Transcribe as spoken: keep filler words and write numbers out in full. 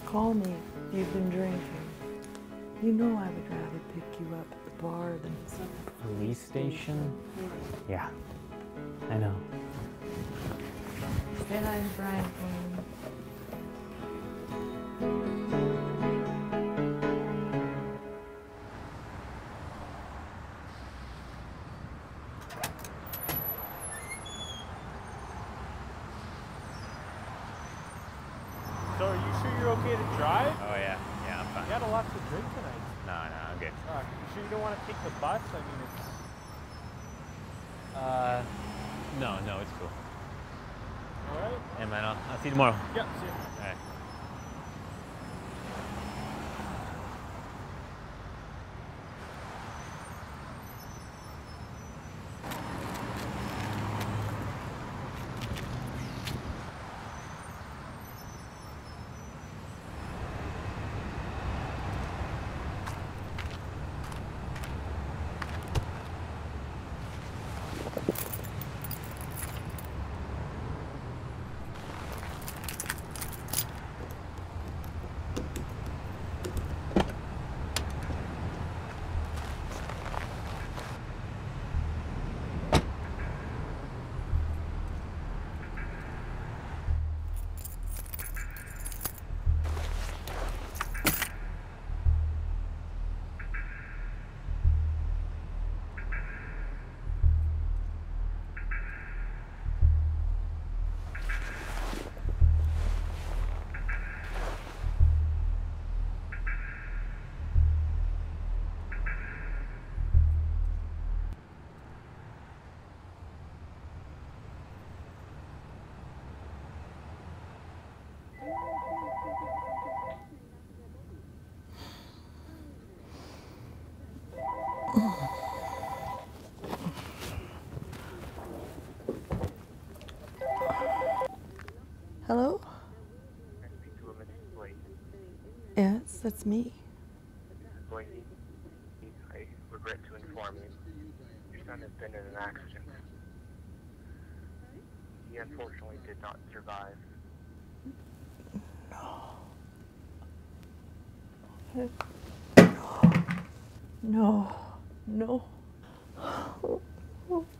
Call me if you've been drinking. You know I would rather pick you up at the bar than some police station? Yeah, I know. Say hi to Brian for me. So are you sure you're okay to drive? Oh yeah, yeah, I'm fine. You had a lot to drink tonight. No, no, I'm good. Uh, you sure you don't want to take the bus? I mean, it's... Uh, no, no, it's cool. Alright? Yeah, man, I'll, I'll see you tomorrow. Yep, see you. All right. Hello? Yes, that's me. Boise, I regret to inform you, your son has been in an accident. He unfortunately did not survive. No. No. No.